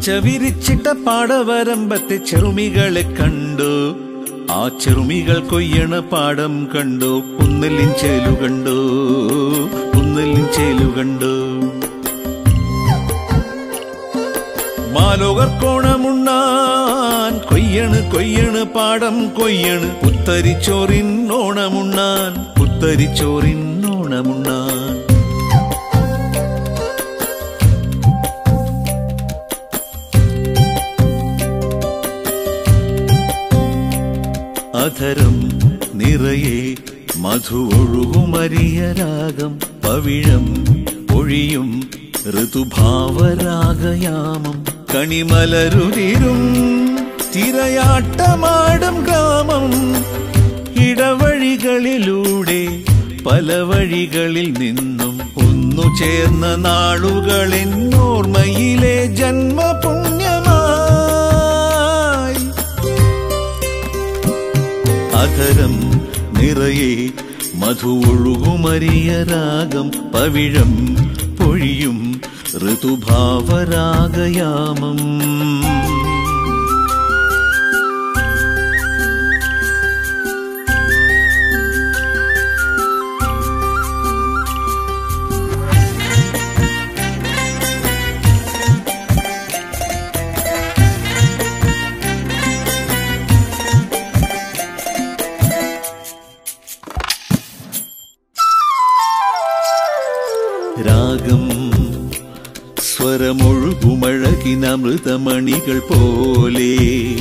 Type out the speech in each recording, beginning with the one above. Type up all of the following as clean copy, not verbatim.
വിരിച്ചിട്ട പാടവരമ്പത്തെ ചെറുമികളെ കണ്ടു. ആ ചെറുമികൾ കൊയ്യണ പാടം കണ്ടു. പുന്നലിൻ ചേലു കണ്ടു, പുന്നലിൻ ചേലു കണ്ടു. മാലോകർ കോണമുണ്ണാൻ കൊയ്യണ് പാടം കൊയ്യണ്. പുത്തരിച്ചോറിൻ ഓണമുണ്ണാൻ, പുത്തരിച്ചോറിൻ ഓണമുണ്ണാൻ. അധരം നിറയെ മധു ഒഴുകുമരിയ രാഗം. പവിഴം ഒഴിയും ഋതുഭാവരാഗയാമം. കണിമലരുതിരും തിരയാട്ടമാടും ഗ്രാമം. ഇടവഴികളിലൂടെ പല വഴികളിൽ നിന്നും ഒന്നു ചേർന്ന നാളുകളിൻ ഓർമ്മയിലെ ജന്മപുണ്യമായി. അധരം നിറയെ മധു ഒഴുകുമരിയ രാഗം. പവിഴം പൊഴിയും ഋതുഭാവരാഗയാമം. രാഗം സ്വരമൊഴുകുമഴകിനമൃതമണികൾ പോലെ.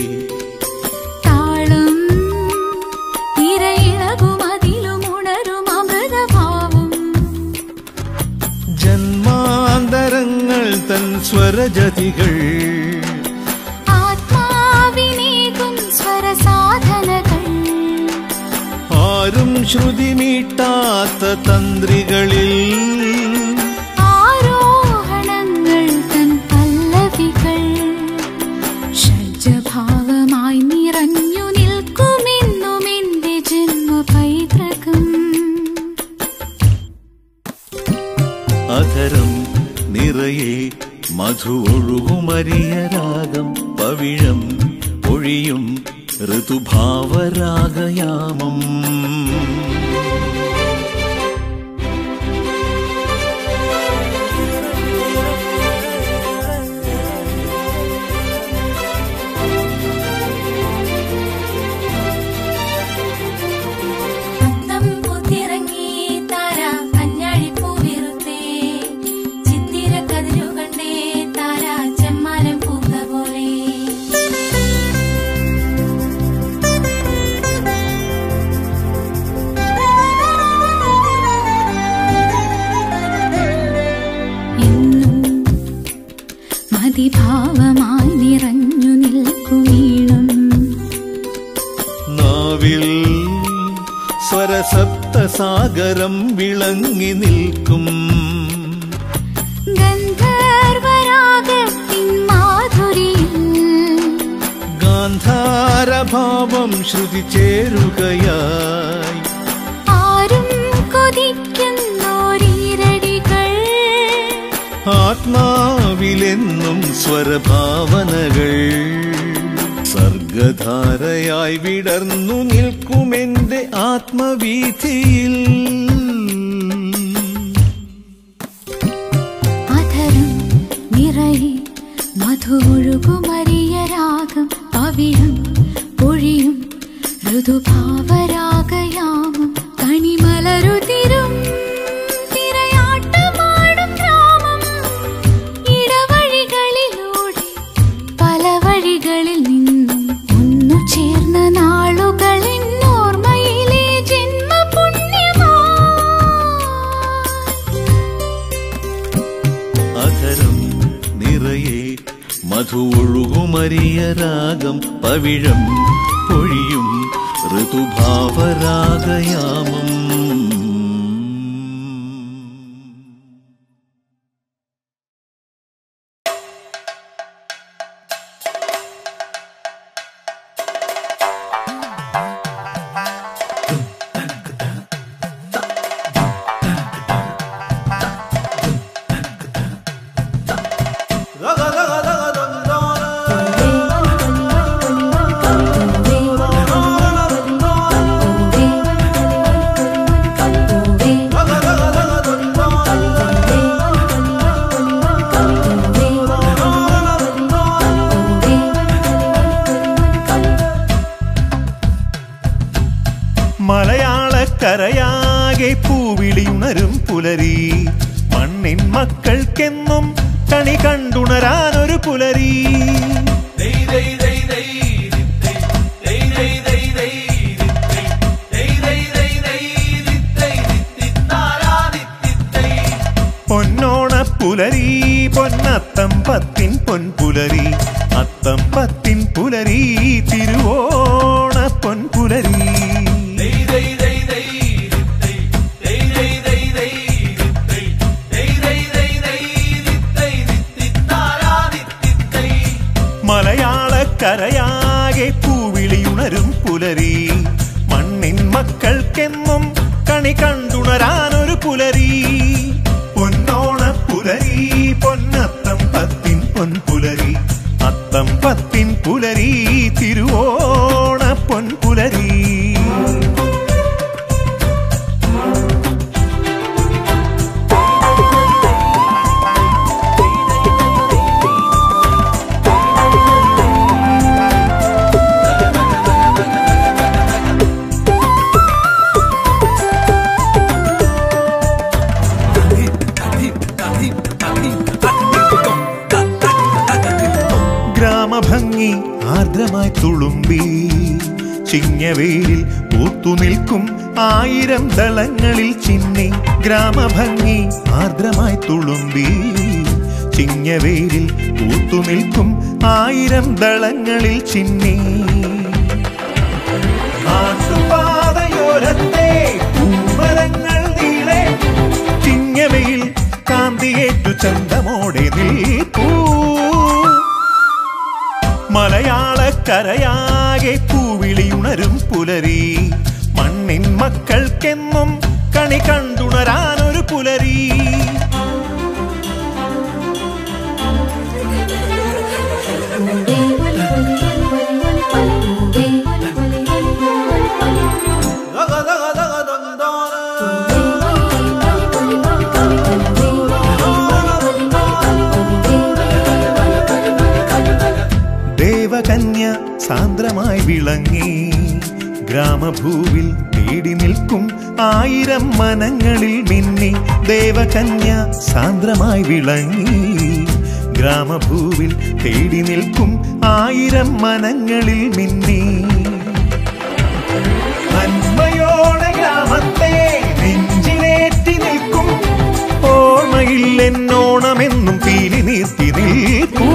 താളം തിരയിളകുമതിലുമുണരും അമൃതഭാവം. ജന്മാന്തരങ്ങൾ തൻ സ്വരജതികൾ. ആത്മാവിനേകും സ്വരസാധനകൾ. ആരും ശ്രുതി മീട്ടാത്ത തന്ത്രികളിൽ. ഭാവമായി നിറഞ്ഞു നിൽക്കുമെന്നും എന്റെ ജന്മ പൈതൃകം. അധരം നിറയെ മധു ഒഴുകുമരിയ രാഗം. പവിഴം ഒഴിയും ഋതുഭാവരാഗയാമം. ഭാവമായി നിറഞ്ഞു നിൽക്കുമീണം. നാവിൽ സ്വരസപ്തസാഗരം വിളങ്ങി നിൽക്കും. ഗന്ധർവരാഗത്തിൻ മാധുരിയിൽ ഗാന്ധാരഭാവം ശ്രുതി ചേരുകയായി. ആരും കൊതിക്കുന്നോരീരടികൾ. ആത്മാവിലെന്നും സ്വരഭാവനകൾ. സർഗധാരയായി വിടർന്നു നിൽക്കുമെന്റെ ആത്മവീഥിയിൽ. അധരം നിറയെ മധു ഒഴുകുമരിയ രാഗം. പവിഴം പൊഴിയും ഋതുഭാവരാഗയാമം. കണിമലരുതിരും തിരയാട്ടമാടും ഗ്രാമം. ഇടവഴികളിലൂടെ പല വഴികളിൽ നിന്നും ഒന്നു ചേർന്ന നാളുകളിൻ ഓർമ്മയിലെ ജന്മപുണ്യമായി. അധരം നിറയെ മധു ഒഴുകുമരിയ രാഗം. പവിഴം പൊഴിയും ഋതുഭാവരാഗയാമം. മലയാളക്കരയാകെ പൂവിളിയുണരും പുലരി മണ്ണിൻ മക്കൾക്കെന്നും കണി കണ്ടുണരാനൊരു പുലരി പൊന്നോണപ്പുലരി പൊന്നത്തം പത്തിൻ പൊൻപുലരി അത്തം പത്തിൻ പുലരി തിരുവോണ പൊൻപുലരി മലയാളക്കരയാകെ പൂവിളിയുണരും പുലരി മണ്ണിൻ മക്കൾക്കെന്നും കണി കണ്ടുണരാനൊരു പുലരി പൊന്നോണപ്പുലരി പൊന്നത്തം പത്തിൻ പൊൻപുലരി അത്തം പത്തിൻ പുലരി തിരുവോണ പൊൻപുലരി ഗ്രാമഭംഗി ആർദ്രമായി തുളുമ്പി ചിങ്ങവേലിൽ പൂത്തുനിൽക്കും ആയിരം ദളങ്ങളിൽ ചിന്നി ഗ്രാമഭംഗി ആർദ്രമായി തുളുമ്പി ചിങ്ങവേലിൽ പൂത്തുനിൽക്കും ആയിരം ദളങ്ങളിൽ ചിന്നി നാട്ടുപാതയോരത്തെ പൂമരങ്ങൾ നീളെ ചിങ്ങവയിൽ കാന്തിയേറ്റു ചന്തമോടെ നിൽപ്പൂ മലയാളക്കരയാകെ പൂവിളിയുണരും പുലരി മണ്ണിൻ മക്കൾക്കെന്നും കണി കണ്ടുണരാനൊരു പുലരി ദേവകന്യ സാന്ദ്രമായി വിളങ്ങി ഗ്രാമഭൂവിൽ തേടി നിൽക്കും ആയിരം മനങ്ങളിൽ മിന്നി ദേവകന്യ സാന്ദ്രമായി വിളങ്ങി ഗ്രാമഭൂവിൽ തേടി നിൽക്കും ആയിരം മനങ്ങളിൽ മിന്നി നന്മയോടെ ഗ്രാമത്തെ നെഞ്ചിലേറ്റി നിൽക്കും ഓർമ്മയിൽ എന്നോണമെന്നും പീലി നീർത്തി നിൽക്കൂ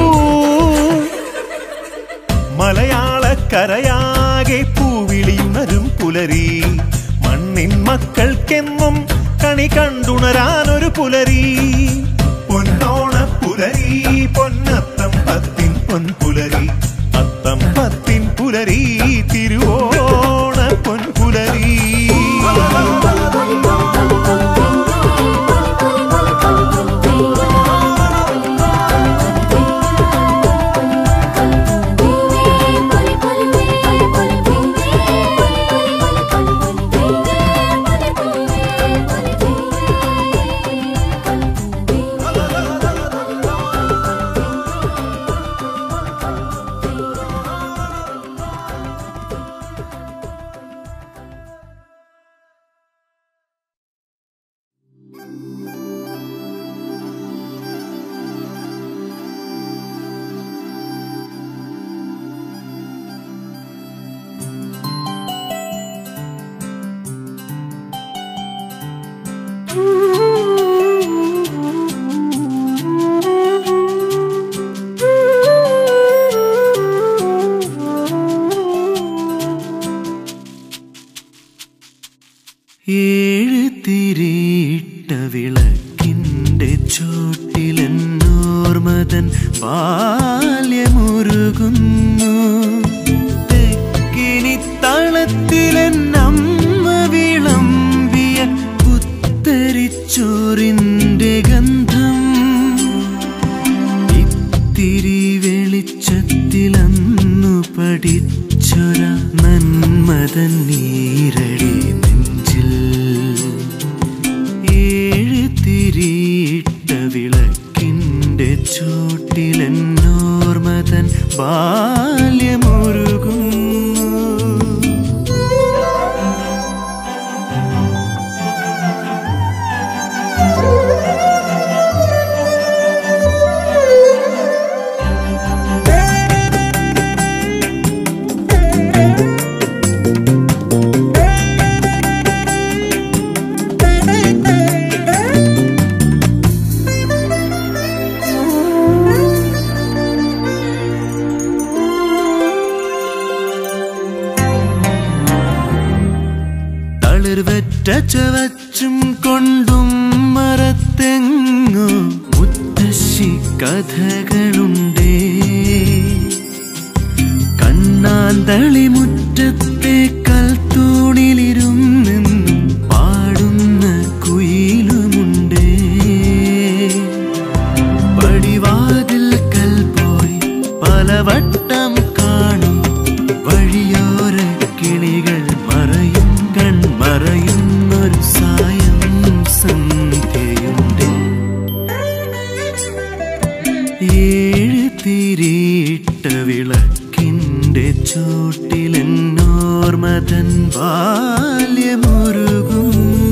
മലയാളക്കരയാകെ പൂവിളിയുണരും പുലരി മണ്ണിൻ മക്കൾക്കെന്നും കണി കണ്ടുണരാനൊരു പുലരി പൊന്നോണപ്പുലരി പൊന്നത്തം പത്തിൻ പൊൻപുലരി അത്തം പത്തിൻ പുലരി തിരുവോണ പൊൻപുലരി ഏഴ് തിരിയിട്ട വിളക്കിൻ്റെ ചോട്ടിലെന്നോർമതൻ ബാല്യമുരുകുന്നു തെക്കിനി തളത്തിലെന്നമ്മ വിളമ്പിയ പുത്തരിച്ചോറിൻ്റെ ഗന്ധം ഇത്തിരി വെളിച്ചത്തിലന്നു പഠിച്ചൊര നന്മതൻ നീരടി ഏഴ് തിരിയിട്ട വിളക്കിൻ്റെ ചോട്ടിലെന്നോർമതൻ ബാല്യമുരുകുന്നു തളിർവറ്റ ചവച്ചും കൊണ്ടും മരത്തെങ്ങോ മുത്തശ്ശി കഥകളുണ്ടേ. കണ്ണാന്തളി മുറ്റത്തെ കൽത്തൂണിലിരുന്നെന്നും പാടുന്ന കുയിലുമുണ്ടേ. പടിവാതിൽക്കൽ പോയി പലവട്ടം കാണും വഴിയോര കിളികൾ മറയും കൺമറയുന്നൊരു സായം സന്ധ്യയുണ്ട്. ഏഴ് തിരിയിട്ട വിളക്കിൻ്റെ ചോട്ടിലെന്നോർമതൻ ബാല്യമുരുകും.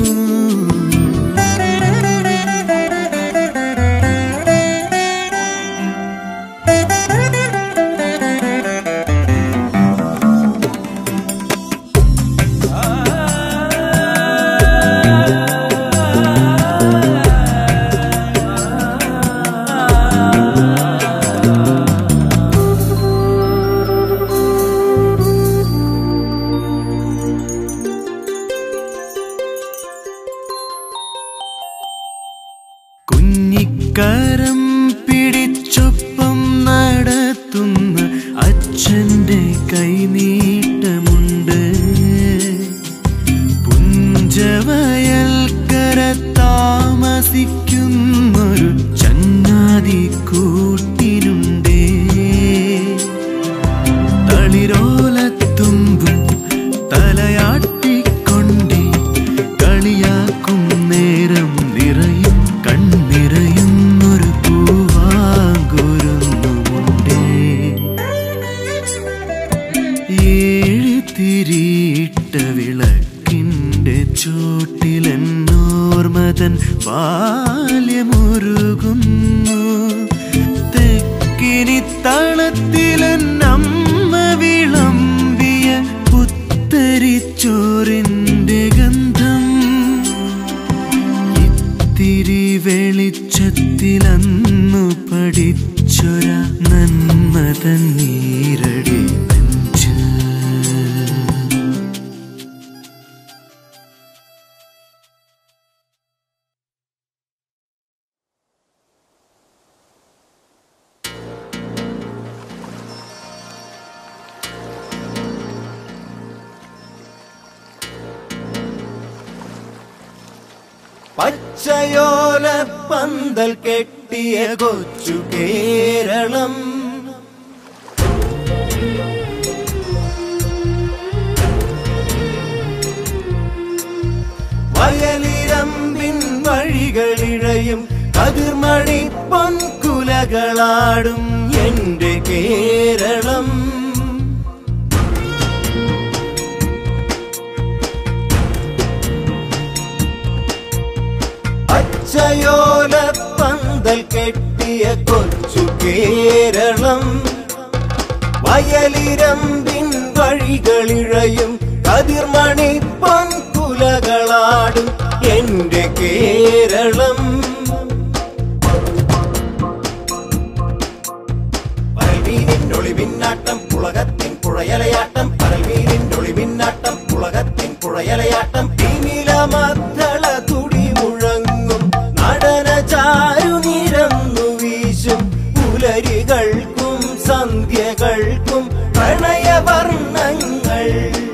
കുഞ്ഞിക്കരം പിടിച്ചൊപ്പം നടത്തുന്ന അച്ഛൻ്റെ കൈനീട്ടമുണ്ട്. പുഞ്ചവയൽക്കര താമസിക്കുന്നൊരു ചങ്ങാതി കൂട്ടിനുണ്ടേ. തളിരോലത്തുമ്പും തലയാട്ടിക്കൊണ്ടേ കളിയാക്കും നേരം നിറയും കണ്ണിറയുന്നൊരു പൂവാങ്കുരുന്നുമുണ്ടേ. ഏഴ് തിരിയിട്ട വിളക്കിൻ്റെ ചോട്ടിലെന്നോർമതൻ ബാല്യമുരുകുന്നു. തെക്കിനി തളത്തിലെന്നമ്മ വിളമ്പിയ പുത്തരിച്ചോറിൻ്റെ ഗന്ധം ഇത്തിരി വെളിച്ചത്തിലന്നു പഠിച്ചൊര നന്മതൻ നീരടി നെഞ്ചിൽ. പച്ചയോല പന്തൽ കെട്ടിയ കൊച്ചു കേരളം, വയലിരമ്പിൻ വഴികളിഴയും കതിർമണി പൊൻകുലകളാടും എന്റെ കേരളം. പച്ചയോല പന്തൽ കെട്ടിയ കൊച്ചു കേരളം, വയലിരമ്പിൻ വഴികളിഴയും കതിർമണി പൊൻകുലകളാടും എന്റെ കേരളം. പരൽമീനിന്റെ ഒളിവിന്നാട്ടം പുളകത്തിൻ പുഴയലയാട്ടം, പരൽമീനിന്റെ ഒളിവിന്നാട്ടം പുളകത്തിൻ പുഴയലയാട്ടം. മദ്ദള തുടി മുഴങ്ങും നടന ചാരു നിരന്നു വീശും പുലരികൾക്കും സന്ധ്യകൾക്കും പ്രണയവർണ്ണങ്ങൾ.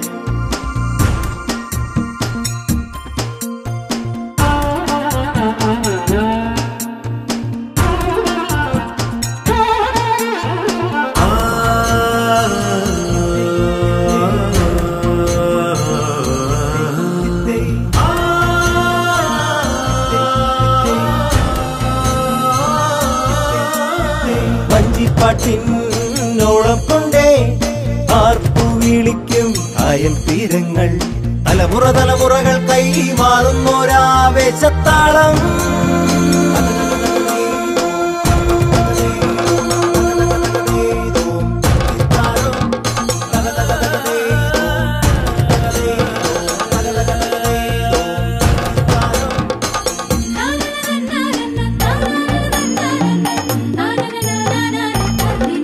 പാട്ടിനോളം കൊണ്ടേ ആർപ്പു വിളിക്കും അയൽ തീരങ്ങൾ, തലമുറ തലമുറകൾ കൈമാറുന്നൊരാവേശത്താളം.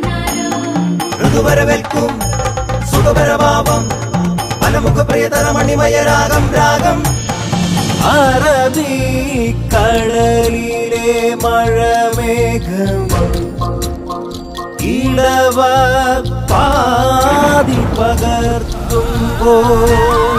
ഋതുവരവേൽക്കും സുഖപരഭാവം പലമുഖ പ്രിയതരമണി മണിമയരാഗം രാഗം അറബിക്കടലിലെ മഴമേഘം ഇളവ പാതി പകർത്തുമ്പോൾ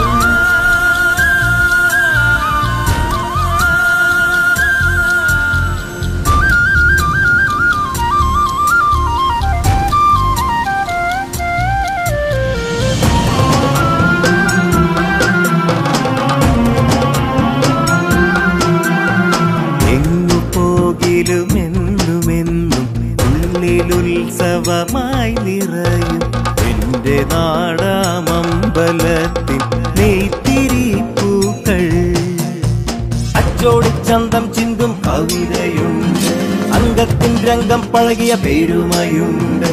എന്നുമെന്നും ഉള്ളിലുത്സവമായി നിറയും എന്റെ നാടാമമ്പലത്തിൽ നെയ്ത്തിരിപ്പൂക്കൾ അച്ചോടിച്ചന്തം ചിന്തും കവിതയുണ്ട് അംഗത്തിൻ രംഗം പഴകിയ പെരുമയുണ്ട്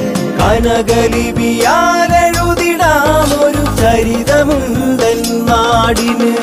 കനകലിപിയാലെഴുതിടാമൊരു ചരിതമുണ്ടൻ നാടിന്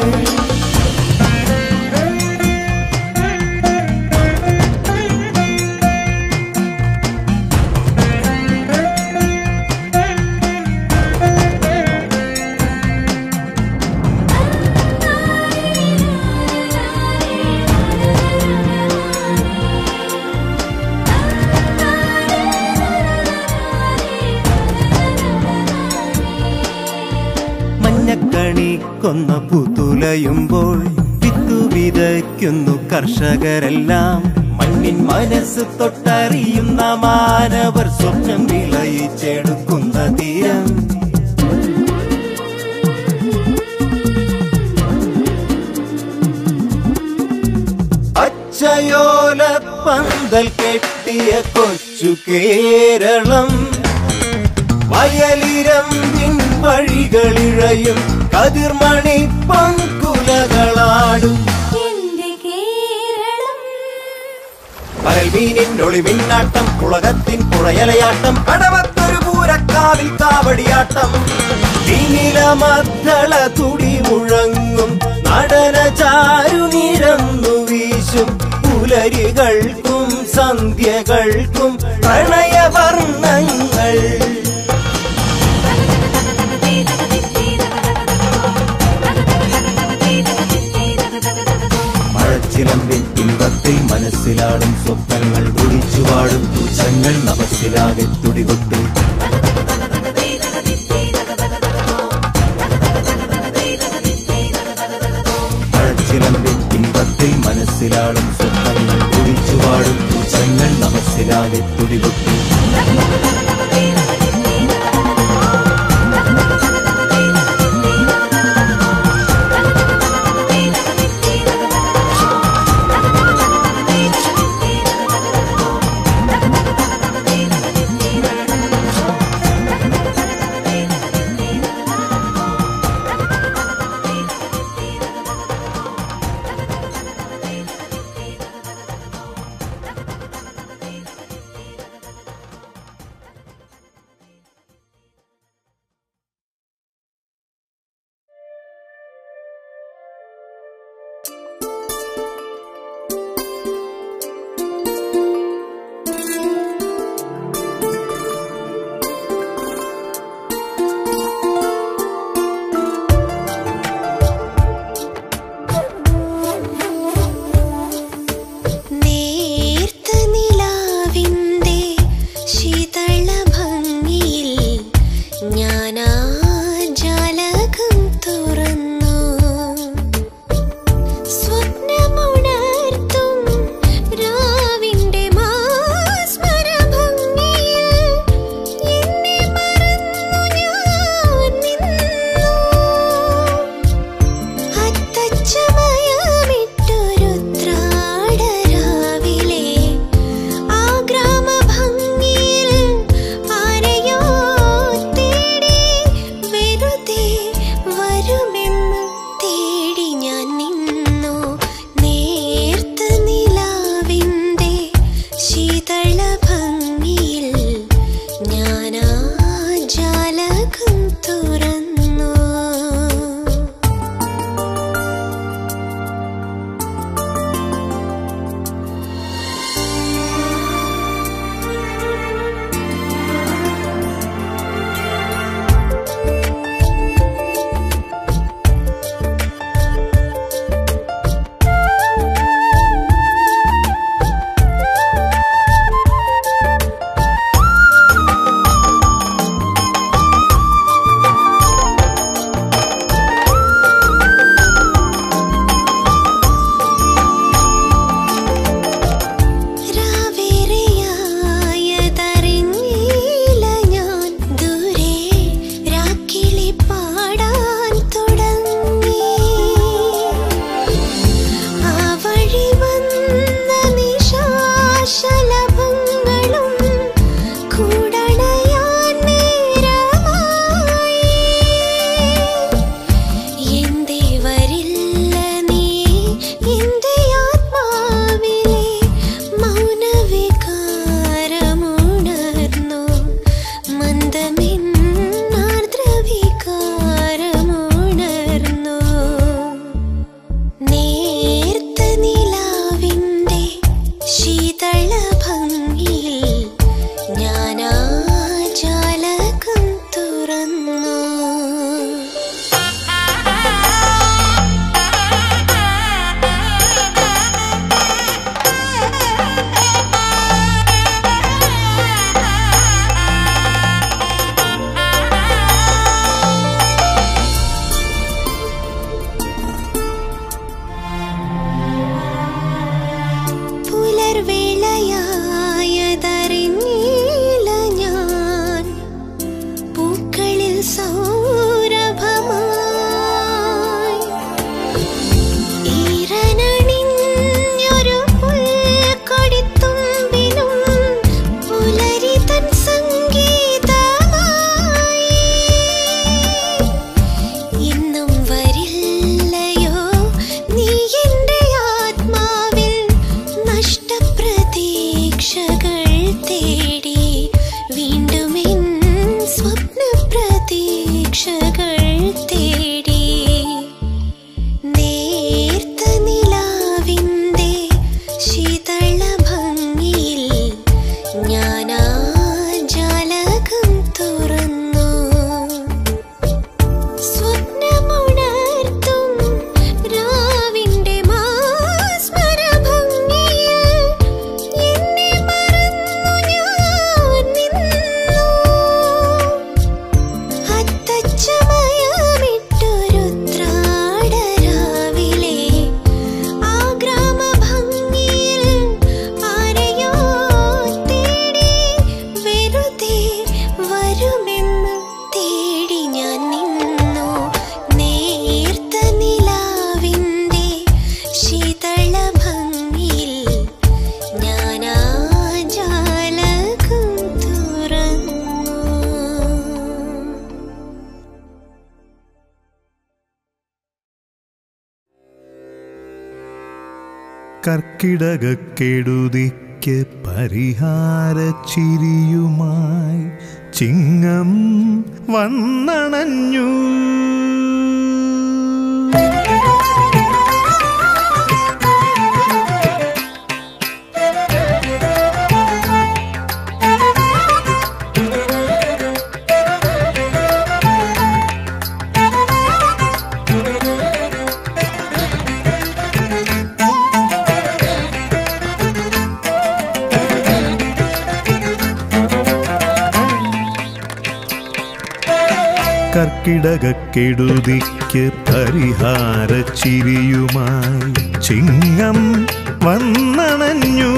മഞ്ഞക്കണി കൊന്ന പുതുലയുമ്പോൾ വിത്തു വിതയ്ക്കുന്നു കർഷകരെല്ലാം മണ്ണിൻ മനസ്സ് തൊട്ടറിയുന്ന മാനവർ സ്വപ്നം വിളയിച്ചെടുക്കുന്ന തീരം അച്ചയോല പന്തൽ കെട്ടിയ കൊച്ചു കേരളം വയലിരമ്പിൻ വഴികളിഴയും കതിർമണി പങ്കുലകളാടും പരൽമീനിൻ ഒളിമിന്നാട്ടം കുളകത്തിൻ പുഴയലയാട്ടം കടവത്തൊരു പൂരക്കാവിൽ കാവടിയാട്ടം നീലമദ്ദള തുടി മുഴങ്ങും നടന ചാരു നിരന്നു വീശും പുലരികൾക്കും സന്ധ്യകൾക്കും പ്രണയവർണ്ണങ്ങൾ മഴച്ചിലമ്പിൻ ഇമ്പത്തിൽ മനസ്സിലാടും സ്വപ്നങ്ങൾ കുടിച്ചുപാടും പൂച്ചങ്ങൾ നമസ്സിലാകെ തുടികൊട്ടും മഴച്ചിലമ്പിൻ ഇമ്പത്തിൽ മനസ്സിലാടും സ്വപ്നങ്ങൾ കുടിച്ചുപാടും പൂച്ചങ്ങൾ നമസ്സിലാകെ തുടികൊട്ടും കർക്കിടകക്കെടുതിക്ക് പരിഹാര ചിരിയുമായി ചിങ്ങം വന്നണഞ്ഞു. കർക്കിടകക്കെടുതിക്ക് പരിഹാര ചിരിയുമായി ചിങ്ങം വന്നണഞ്ഞു.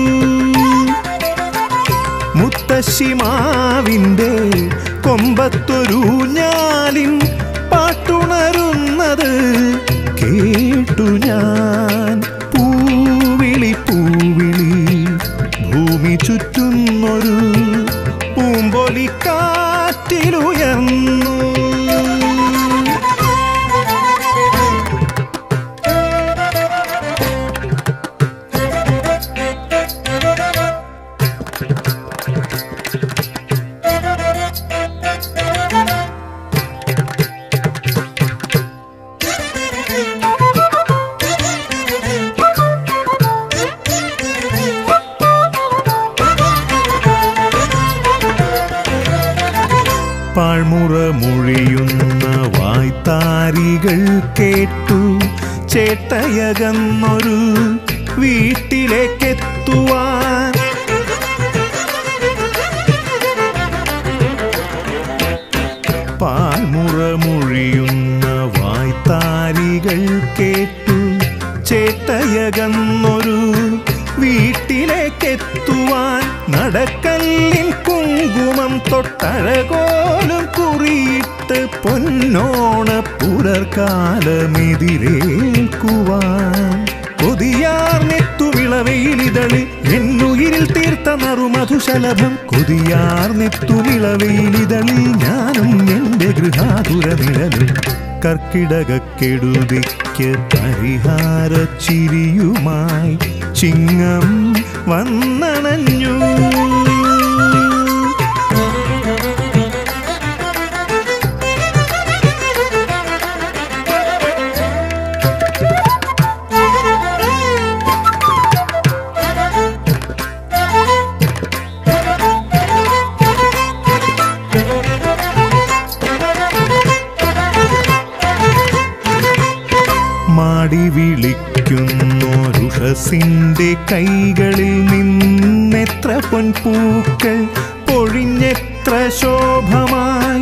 മുത്തശ്ശിമാവിൻ്റെ കൊമ്പത്തൊരു ഞാലിൻ പാട്ടുണരുന്നത് കേട്ടു ഞാൻ. പൂവിളി പൂവിളി ഭൂമി ചുറ്റുന്നൊരു പൂമ്പൊലിക്കാറ്റിലുയർന്നു. പാഴ്മുറ മൊഴിയുന്ന വായ്ത്താരികൾ കേട്ടു ചേട്ടയകന്നൊരു വീട്ടിലേക്കെത്തുവാൻ. പാഴ്മുറ മൊഴിയുന്ന വായ്ത്താരികൾ കേട്ടു ചേട്ടയകന്നൊരു വീട്ടിലേക്കെത്തുവാൻ. നടക്കല്ലിൻ കുങ്കുമം തൊട്ടഴകോലും കുറിയിട്ട് പൊന്നോണ പുലർക്കാലമെതിരേൽക്കുവാൻ. കൊതിയാർന്നെത്തുമിളവെയിലിതളി എന്നുയിരിൽ തീർത്ത നറുമധുശലഭം. കൊതിയാർന്നെത്തുമിളവെയിലിതളി ഞാനും എൻ്റെ ഗൃഹാതുര നിഴലും. കർക്കിടകക്കെടുതിക്ക് പരിഹാര ചിരിയുമായി ചിങ്ങം വന്നണഞ്ഞു. മാടി വിളിക്കുന്നോരുഷസിന്റെ കൈകളിൽ നിന്നെത്ര പൊൻപൂക്കൾ പൊഴിഞ്ഞെത്ര ശോഭമായി.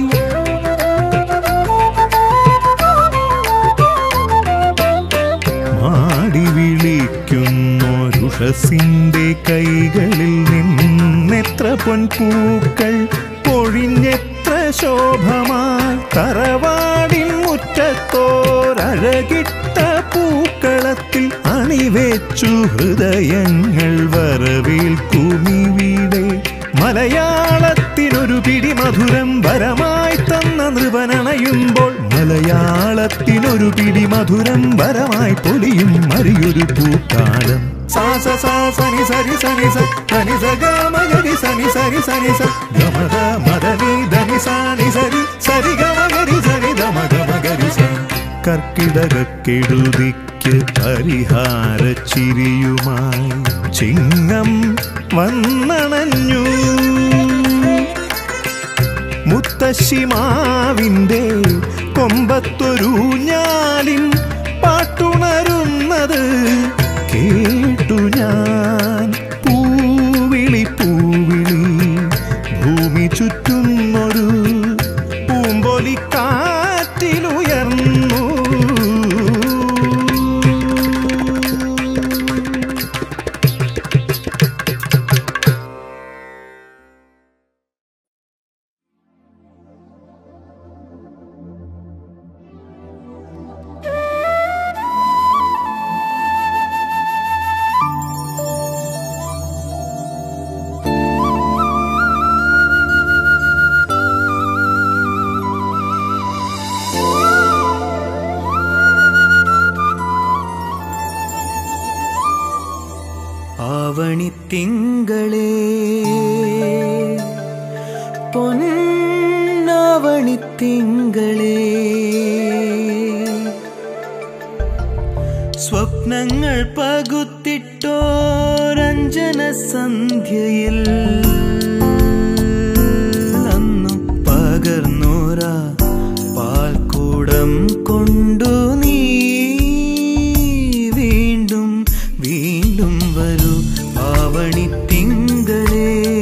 മാടി വിളിക്കുന്നോരുഷസിന്റെ കൈകളിൽ നിന്നെത്ര പൊൻപൂക്കൾ പൊഴിഞ്ഞെത്ര ശോഭമായി. തറവാടിൻ മുറ്റത്തോരഴകിട്ട പൂക്കളത്തിൽ അണിവെച്ചു ഹൃദയങ്ങൾ വരവേൽക്കുമിവിടെ. മലയാളത്തിനൊരു പിടി മധുരം വരമായി തന്ന നൃപനണയുമ്പോൾ. മലയാളത്തിനൊരു പിടി മധുരം വരമായി പൊലിയും മറിയൊരു പൂക്കാലം. സാസ സാസനി സരി സനി സനി സഗമഗരി സനി സരി സനി സ ഗമദ മദനി ധനി സാനി സരി സരി ഗമഗരി സരി ദമഗമഗരി സ. കർക്കിടകക്കെടുതിക്ക് പരിഹാര ചിരിയുമായി ചിങ്ങം വന്നണഞ്ഞു. മുത്തശ്ശിമാവിൻ്റെ കൊമ്പത്തൊരു ഞാലിൻ പാട്ടുണരുന്നത് കേട്ടു ഞാൻ. പൂവിളി പൂവിളി ഭൂമി ചുറ്റുന്നൊരു പൂമ്പൊലിക്കാറ്റിലുയർന്നു. ആവണിത്തിങ്കളേ പൊന്നാവണിത്തിങ്കളേ സ്വപ്നങ്ങൾ പകുത്തിട്ടോരഞ്ജന സന്ധ്യയിൽ അന്നു പകർന്നോരാ പാൽക്കൂടം കൊണ്ടു നീ വീണ്ടും വീണ്ടും വരൂ ആവണിത്തിങ്കളേ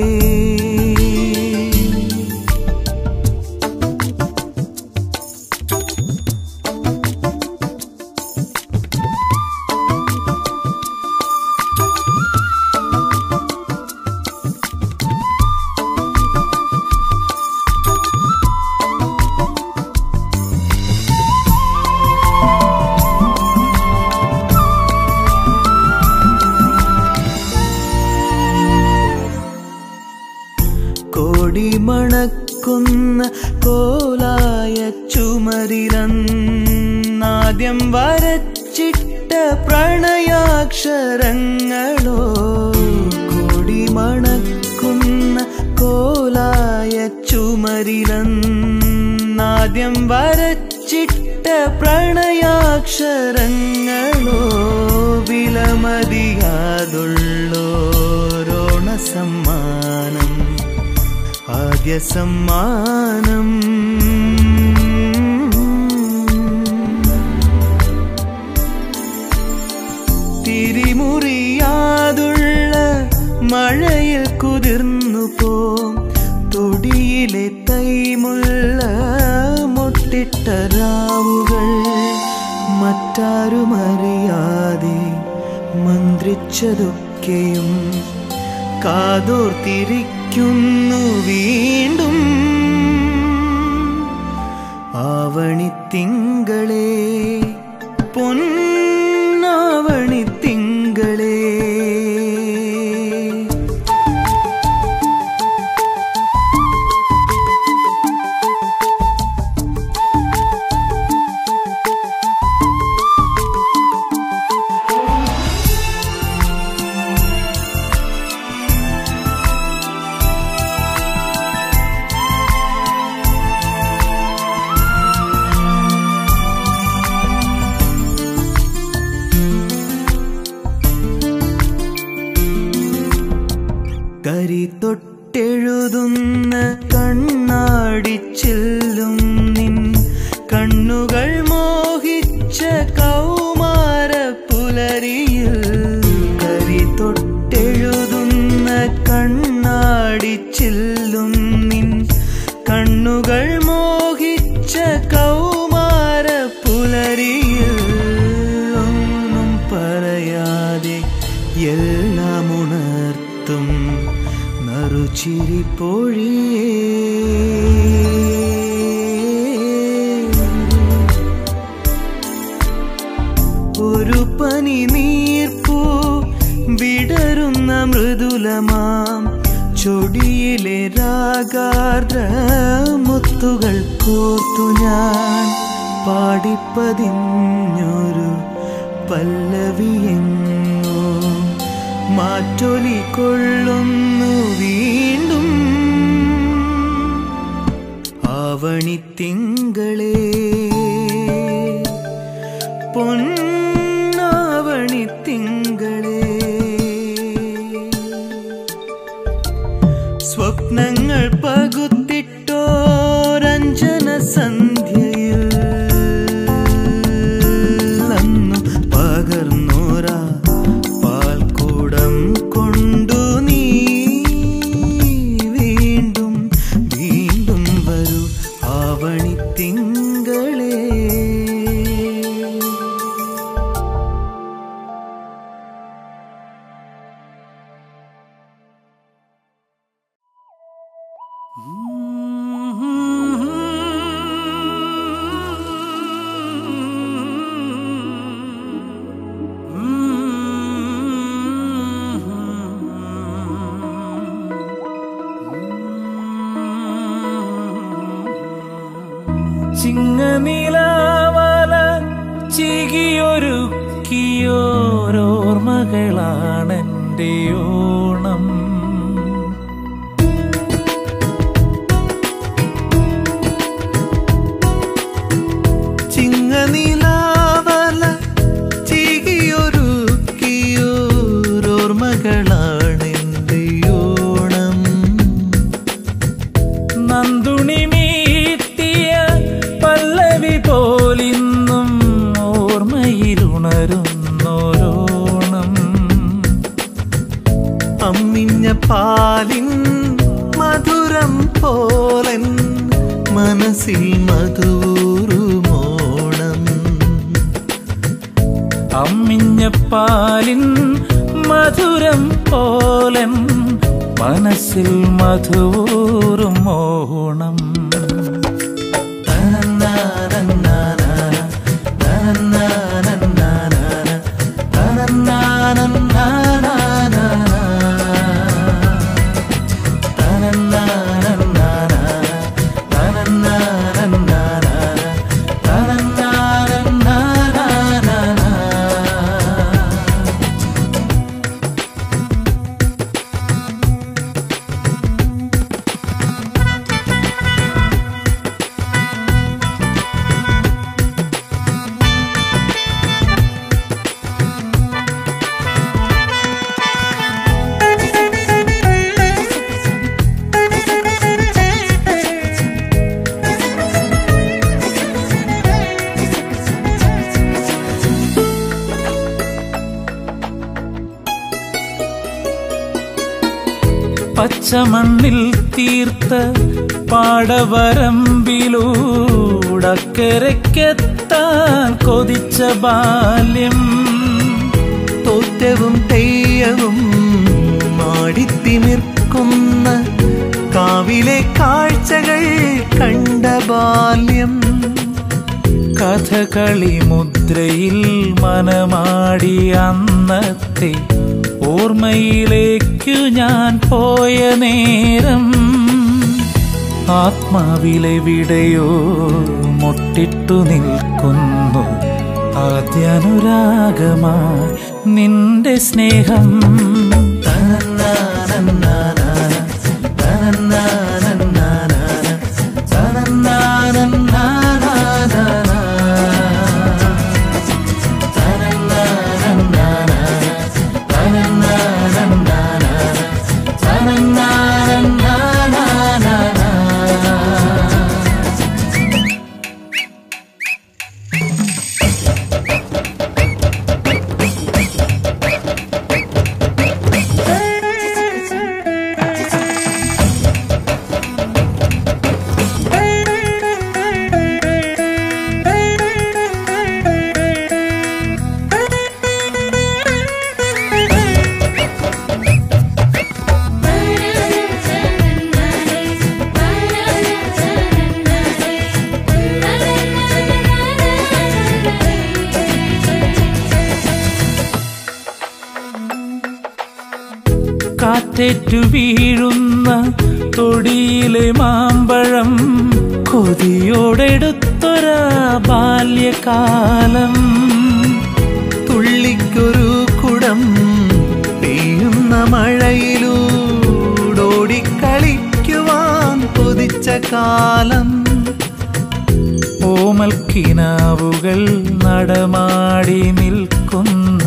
മണക്കുന്ന കോലായ ചുമരിലന്നാദ്യം വരച്ചിട്ട പ്രണയാക്ഷരങ്ങളോ കൊടി മണക്കുന്ന കോലായ ചുമരിലന്നാദ്യം വരച്ചിട്ട പ്രണയാക്ഷരങ്ങളോ വിലമതിയാതുള്ളോരോണ സമ്മാനം ആദ്യ സമ്മാനം തിരിമുറിയാതുള്ള മഴയിൽ കുതിർന്നു പോം തൊടിയിലെ തൈമുള്ള മുട്ടിട്ട രാവുകൾ മറ്റാരുമറിയാതെ മന്ത്രിച്ചതൊക്കെയും കാതോർത്തിരിക്കുന്നു വീണ്ടും ആവണിത്തിങ്കളേ പൊന്നാവണിത്തിങ്കളേ കരി തൊട്ടെഴുതുന്ന കണ്ണാടിച്ചില്ലും നിൻ കണ്ണുകൾ മോഹിച്ച കൗമാര പുലരിയിൽ കരി തൊട്ടെഴുതുന്ന കണ്ണാടിച്ചില്ലും നിൻ കണ്ണുകൾ മോഹിച്ച കൗമാര പുലരിയിൽ ഒന്നും പറയാതെ എല്ലാം ഉണർത്തും നറുചിരി പൊഴിയേ ഒരു പനി നീർപ്പൂ വിടരുന്ന മൃദുലമാം ചൊടിയിലെ രാഗാർദ്ര മുത്തുകൾ കോർത്തു ഞാൻ പാടിപ്പതിഞ്ഞൊരു പല്ലവിയെങ്ങോ മാറ്റൊലി കൊള്ളുന്നു വീണ്ടും ആവണിത്തിങ്കളേ പൊന്നാവണിത്തിങ്കളേ സ്വപ്നങ്ങൾ പകുത്തിട്ടോരഞ്ജന സന്ധ്യയിൽ അന്നു പകർന്നോരാ പാൽക്കൂടം കൊണ്ടു നീ വീണ്ടും വീണ്ടും വരൂ ആവണിത്തിങ്കളേ ചിങ്ങനിലാവല ചികിയൊരുക്കിയോരോർമകളാണെൻ നിന്റെ ഓണം. ചിങ്ങനിലാവല ചികിയൊരുക്കിയോർമ്മകളാണെന്റെ ഓണം. നന്ദുണി മീട്ടിയ പല്ലവി പോലിന്നും ഓർമ്മയിലുണരുന്നോരോണം. അമ്മിഞ്ഞ പാലിൻ മധുരം പോലൻ മനസ്സിൽ മധുരമോണം. അമ്മിഞ്ഞ പാലിൻ മധുരം പോലൻ മനസ്സിൽ മധുരം ഓണം. പച്ചമണ്ണിൽ തീർത്ത പാടവരമ്പിലൂടക്കരയ്ക്കെത്താൻ കൊതിച്ച ബാല്യം. തോറ്റവും തെയ്യവും മാടിത്തിമിർക്കുന്ന കാവിലെ കാഴ്ചകൾ കണ്ട ബാല്യം. കഥകളി മുദ്രയിൽ മനമാടി അന്നത്തെ ഓർമ്മയിലേക്കു ഞാൻ പോയ നേരം. ആത്മാവിലെവിടെയോ മുട്ടിട്ടു നിൽക്കുന്നു ആദ്യാനുരാഗമായി നിന്റെ സ്നേഹം. കാറ്റേറ്റു വീഴുന്ന തൊടിയിലെ മാമ്പഴം കൊതിയോടെടുത്തൊരാ ബാല്യകാലം. തുള്ളിക്കൊരു കുടം പെയ്യുന്ന മഴയിലൂടോടിക്കളിക്കുവാൻ കൊതിച്ച കാലം. ഓമൽക്കിനാവുകൾ നടമാടി നിൽക്കുന്നു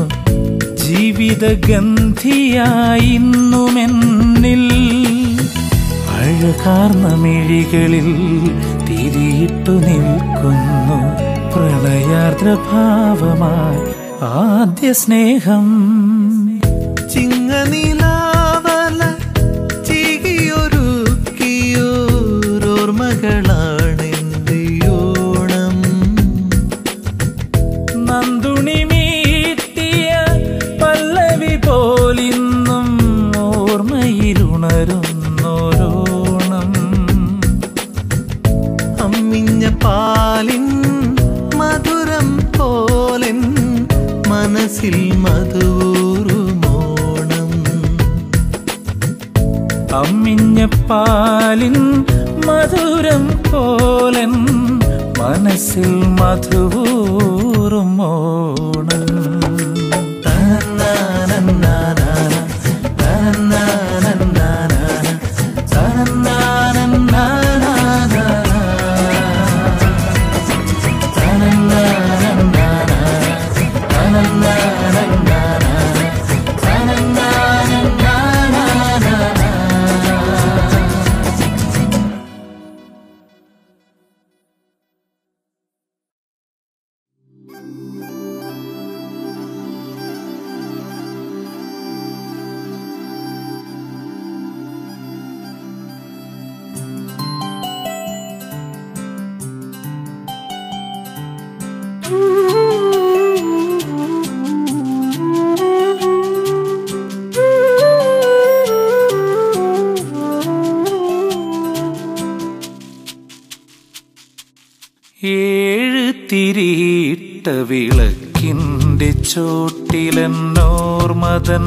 ജീവിതഗന്ധിയായിന്നുമെന്നിൽ. അഴകാർന്ന മിഴികളിൽ തിരിയിട്ടു നിൽക്കുന്നു പ്രണയാർദ്രഭാവമായി ആദ്യ സ്നേഹം. ചിങ്ങനിലാവല ചികിയൊരുക്കിയോർമ്മകളാണെന്റെ ഓണം. നന്ദുണി മീട്ടിയ പല്ലവി പോലിന്നും ഓർമ്മയിലുണരുന്നോരോണം. അമ്മിഞ്ഞ പാലിൻ മധുരം പോലൻ മനസ്സിൽ മധുരമോണം. അമ്മിഞ്ഞ പാലിൻ മധുരം പോലൻ മനസ്സിൽ മധുരം ഓണം. തിരിയിട്ട വിളക്കിൻ്റെ ചോട്ടിലെന്നോർമതൻ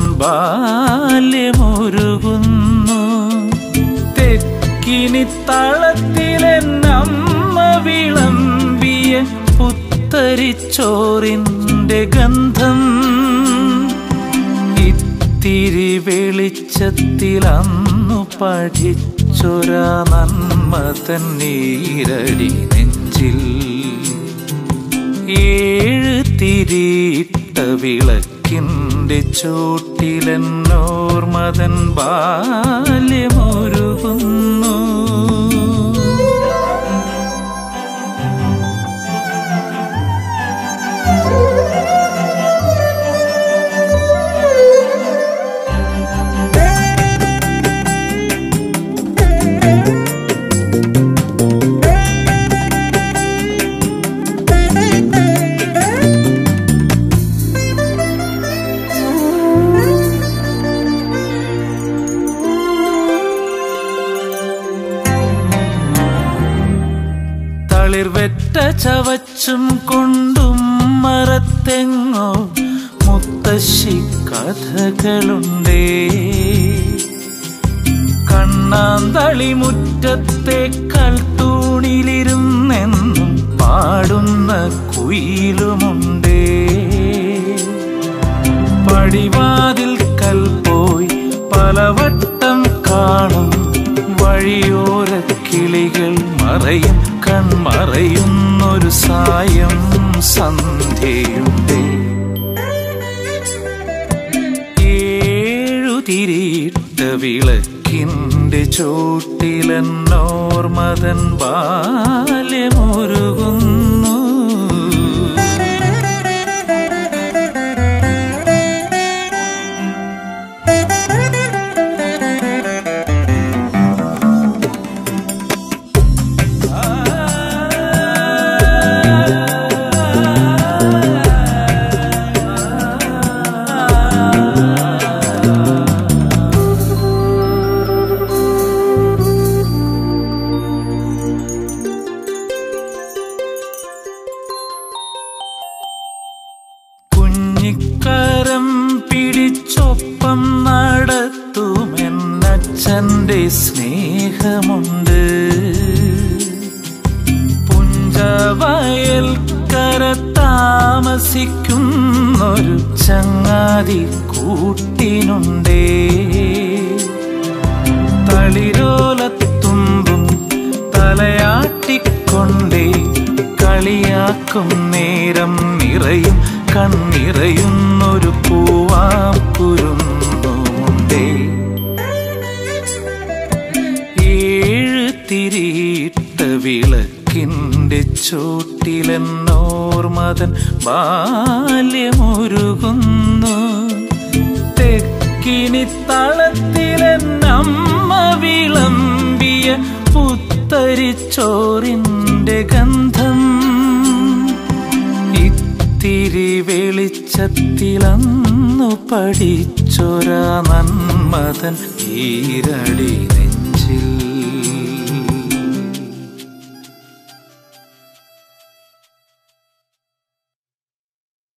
ബാല്യമൊരുകുന്നു. തെക്കിനി തളത്തിലെന്നമ്മ വിളമ്പിയ പുത്തരിച്ചോറിൻ്റെ ഗന്ധം. ഇത്തിരി വെളിച്ചത്തിലന്നു പഠിച്ചൊരാ നന്മ തന്നീരടി നെഞ്ചിൽ. 7 തിരിയിട്ട വിളക്കിൻ്റെ ചോട്ടിലെന്നോർമതൻ ബാല്യമൊരുകുന്നു. തളിർവെറ്റ ചവച്ചും കൊണ്ടും മരത്തെങ്ങോ മുത്തശ്ശി കഥകളുണ്ടേ. കണ്ണാന്തളി മുറ്റത്തെ കൽത്തൂണിലിരുന്നെന്നും പാടുന്ന കുയിലുമുണ്ടേ. പടിവാതിൽക്കൽ പോയി പലവട്ടം കാണും വഴിയോര കിളികൾ മറയും കൺമറയുന്നൊരു സായം സന്ധ്യയുണ്ടേ. 7 തിരിയിട്ട വിളക്കിൻ്റെ ചോട്ടിലെന്നോർമതൻ ബാല്യമൊരുകുന്നു. കുഞ്ഞിക്കരം പിടിച്ചൊപ്പം നടത്തുമെന്നച്ഛൻ്റെ സ്നേഹമുണ്ട്. പുഞ്ചവയൽക്കര താമസിക്കുന്നൊരു ചങ്ങാതി കൂട്ടിനുണ്ടേ. തളിരോലത്തുമ്പും തലയാട്ടിക്കൊണ്ടേ കളിയാക്കും നേരം നിറയും കണ്ണിറയുന്നൊരു പൂവാം കുരുന്നുമുണ്ടേ. 7 തിരിയിട്ട വിളക്കിൻ്റെ ചോട്ടിലെന്നോർമതൻ ബാല്യമൊരുകുന്നു. തെക്കിനി തളത്തിലെന്നമ്മ വിളമ്പിയ പുത്തരിച്ചോറിൻ്റെ ഗന്ധം. ഇത്തിരി വെളിച്ചത്തിലന്നു പഠിച്ചൊരാ നന്മതൻ ഈരടി നെഞ്ചിൽ.